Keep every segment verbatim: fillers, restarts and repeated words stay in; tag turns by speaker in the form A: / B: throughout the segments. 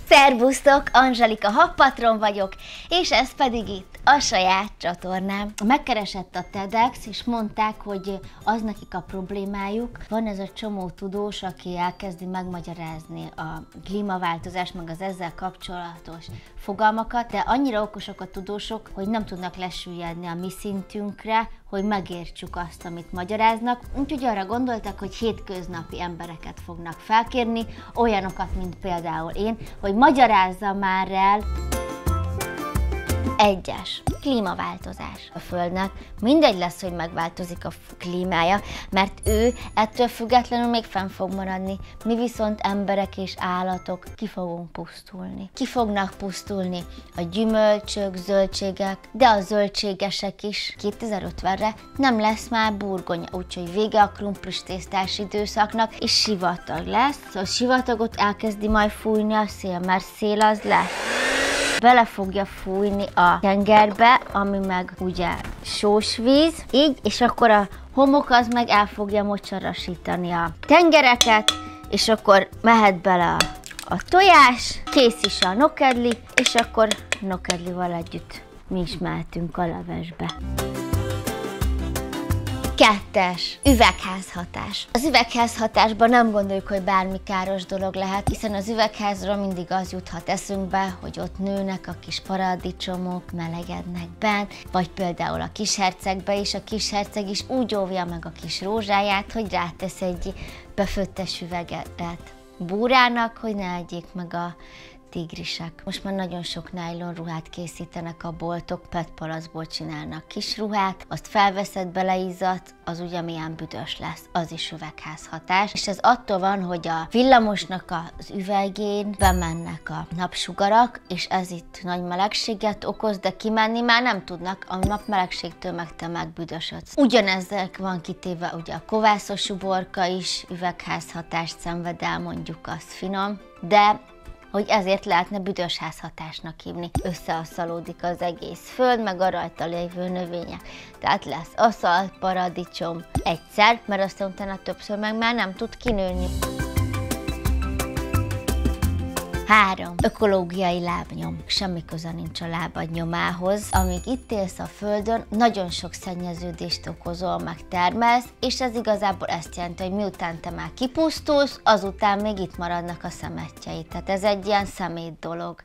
A: Szerbusztok, Angelika Habpatron vagyok, és ez pedig itt a saját csatornám. Megkeresett a TEDx, és mondták, hogy az nekik a problémájuk. Van ez a csomó tudós, aki elkezdi megmagyarázni a klímaváltozás, meg az ezzel kapcsolatos fogalmakat, de annyira okosak a tudósok, hogy nem tudnak lesüllyedni a mi szintünkre, hogy megértsük azt, amit magyaráznak. Úgyhogy arra gondoltak, hogy hétköznapi embereket fognak felkérni, olyanokat, mint például én, hogy magyarázza már el. Egyes. Klímaváltozás a Földnek. Mindegy lesz, hogy megváltozik a klímája, mert ő ettől függetlenül még fenn fog maradni. Mi viszont emberek és állatok ki fogunk pusztulni. Ki fognak pusztulni a gyümölcsök, zöldségek, de a zöldségesek is. kétezer-ötvenre nem lesz már burgonya, úgyhogy vége a krumplis tésztás időszaknak, és sivatag lesz. A sivatagot elkezdi majd fújni a szél, mert szél az lesz. Bele fogja fújni a tengerbe, ami meg ugye sós víz, így, és akkor a homok az meg el fogja mocsarasítani a tengereket, és akkor mehet bele a, a tojás, kész is a nokedli, és akkor nokedlival együtt mi is mehetünk a levesbe. Kettes. Üvegházhatás. Az üvegházhatásban nem gondoljuk, hogy bármi káros dolog lehet, hiszen az üvegházra mindig az juthat eszünkbe, hogy ott nőnek a kis paradicsomok, melegednek bent, vagy például a kishercegbe is, a kisherceg is úgy óvja meg a kis rózsáját, hogy rátesz egy befőttes üveget búrának, hogy ne egyék meg a tigrisek. Most már nagyon sok nájlon ruhát készítenek a boltok, pé é té palaszból csinálnak kis ruhát, azt felveszed, beleizzadt, az ugye milyen büdös lesz, az is üvegházhatás. És ez attól van, hogy a villamosnak az üvegén bemennek a napsugarak, és ez itt nagy melegséget okoz, de kimenni már nem tudnak, a napmelegségtől meg te megbüdösödsz. Ugyanezek van kitéve ugye a kovászos uborka is üvegházhatást szenved el, mondjuk az finom, de hogy ezért lehetne büdösházhatásnak hívni. Összeasszalódik az egész föld, meg a rajta lévő növények. Tehát lesz aszalt, paradicsom egyszer, mert aztán utána többször meg már nem tud kinőni. Három. Ökológiai lábnyom. Semmi köze nincs a lábad nyomához. Amíg itt élsz a Földön, nagyon sok szennyeződést okozol, meg termelsz, és ez igazából ezt jelenti, hogy miután te már kipusztulsz, azután még itt maradnak a szemetjeid. Tehát ez egy ilyen szemét dolog.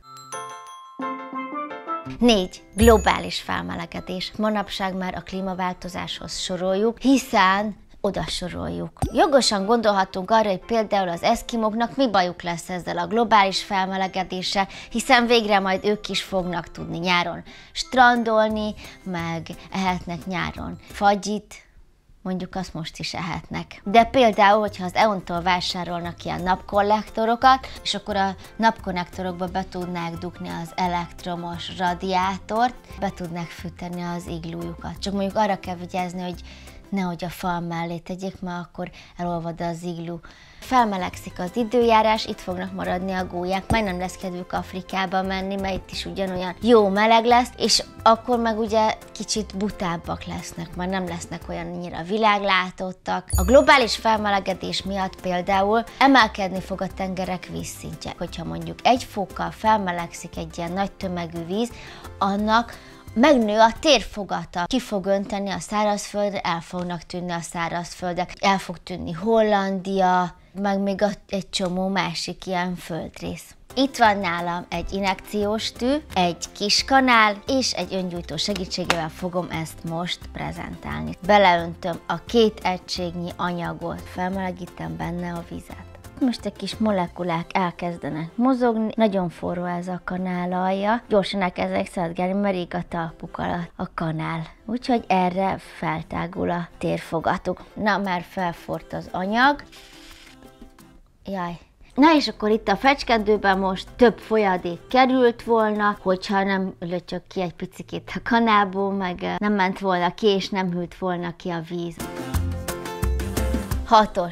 A: Négy. Globális felmelegedés. Manapság már a klímaváltozáshoz soroljuk, hiszen oda soroljuk. Jogosan gondolhatunk arra, hogy például az eszkimoknak mi bajuk lesz ezzel a globális felmelegedéssel, hiszen végre majd ők is fognak tudni nyáron strandolni, meg ehetnek nyáron fagyit, mondjuk azt most is ehetnek. De például, hogyha az é u-tól vásárolnak ilyen napkollektorokat, és akkor a napkonnektorokba be tudnák dugni az elektromos radiátort, be tudnák fűteni az iglújukat. Csak mondjuk arra kell vigyázni, hogy nehogy a fal mellé tegyék, mert akkor elolvad az iglú. Felmelegszik az időjárás, itt fognak maradni a gólyák, majd nem lesz kedvük Afrikába menni, mert itt is ugyanolyan jó meleg lesz, és akkor meg ugye kicsit butábbak lesznek, már nem lesznek olyan annyira világlátottak. A globális felmelegedés miatt például emelkedni fog a tengerek vízszintje. Hogyha mondjuk egy fokkal felmelegszik egy ilyen nagy tömegű víz, annak megnő a térfogata. Ki fog önteni a szárazföldre, el fognak tűnni a szárazföldek, el fog tűnni Hollandia, meg még egy csomó másik ilyen földrész. Itt van nálam egy injekciós tű, egy kis kanál, és egy öngyújtó segítségével fogom ezt most prezentálni. Beleöntöm a két egységnyi anyagot, felmelegítem benne a vizet. Most egy kis molekulák elkezdenek mozogni, nagyon forró ez a kanál alja, gyorsan elkezdenek szaladgálni, mert ég a talpuk alatt a kanál. Úgyhogy erre feltágul a térfogatuk. Na, már felforrt az anyag. Jaj. Na és akkor itt a fecskendőben most több folyadék került volna, hogyha nem lötyög ki egy picikét a kanálból, meg nem ment volna ki, és nem hűlt volna ki a víz. Hatos.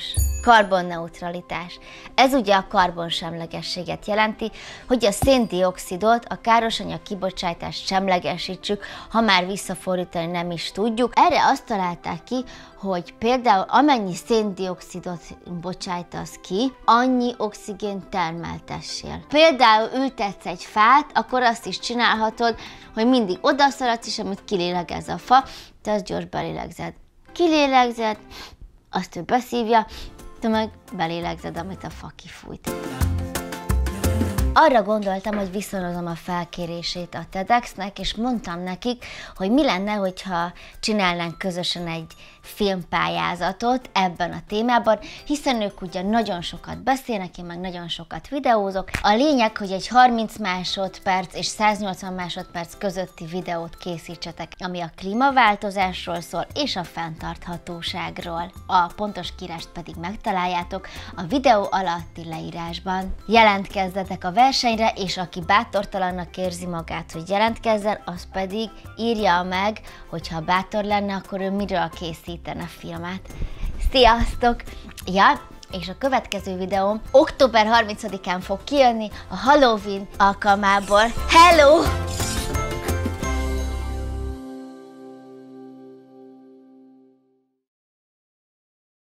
A: Karbonneutralitás. Ez ugye a karbonsemlegességet jelenti, hogy a széndioxidot, a károsanyag kibocsátást semlegesítsük, ha már visszafordítani nem is tudjuk. Erre azt találták ki, hogy például amennyi széndioxidot bocsájtasz ki, annyi oxigént termeltessél. Például ültetsz egy fát, akkor azt is csinálhatod, hogy mindig odaszaladsz, és amit kilélegez a fa, te azt gyors belélegzed. Kilélegzed, azt ő beszívja, te meg belélegzed, amit a fa kifújt. Arra gondoltam, hogy viszonozom a felkérését a TEDxnek, és mondtam nekik, hogy mi lenne, hogyha csinálnánk közösen egy filmpályázatot ebben a témában, hiszen ők ugye nagyon sokat beszélnek, én meg nagyon sokat videózok. A lényeg, hogy egy harminc másodperc és száznyolcvan másodperc közötti videót készítsetek, ami a klímaváltozásról szól és a fenntarthatóságról. A pontos kiírást pedig megtaláljátok a videó alatti leírásban. Jelentkezzetek a versenyre, és aki bátortalannak érzi magát, hogy jelentkezzen, az pedig írja meg, hogyha bátor lenne, akkor ő miről készítene filmet. Sziasztok! Ja, és a következő videóm október harmincadikán fog kijönni a Halloween alkalmából. Hello!